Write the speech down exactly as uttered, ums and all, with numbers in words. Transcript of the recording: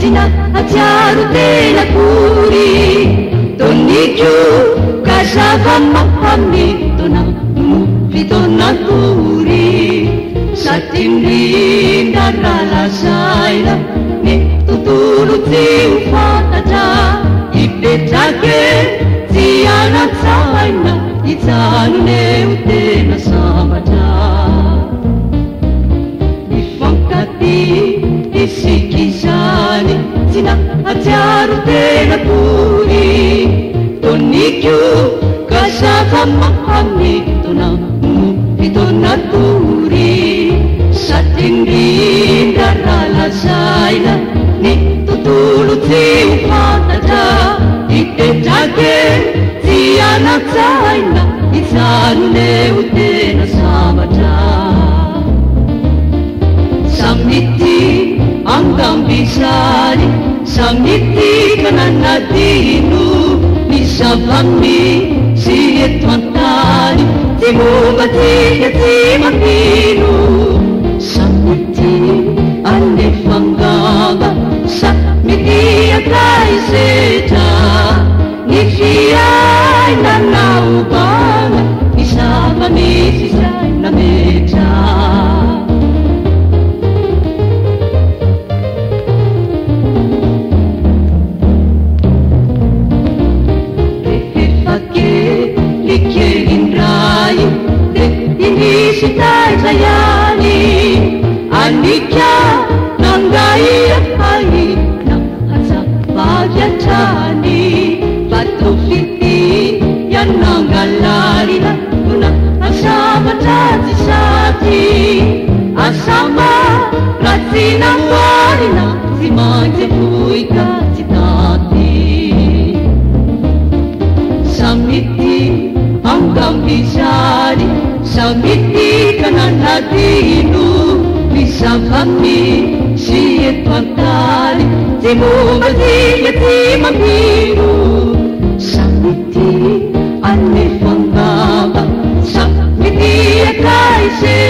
sina hatsiaro tena kory tonikio kazava mahametona no fitona tory satria mirindra ralazaina ny tontolo tsy ho fantatra ipetrake tsy anatsaina ijanoneo tena sambatra ifankaty isikizany tsy nahatsiaro tena kory tonikio kazava mahametona no fitona tory satria mirindra ralazaina ny tontolo tsy ho fantatra ipetrake tsy anatsaina ijanoneo tena sambatra samity angambizany samity kananadino ny zavamy sy eto antany tsy momba tika tsy mampino samity anefangamba samity akaizetra ny fiaina naobana ny zavamisy saina metra Sayani anika nangaia haina hatsapagya trany vatofity yanangalarina tuna asambatra tsy sady asamba ratsy nambarina tsy maintsy vohika tsy taty samity angambizany samity kananadino ny zavamy sy eto antany tsy momba tika tsy mampino samity anefangamba samity akaize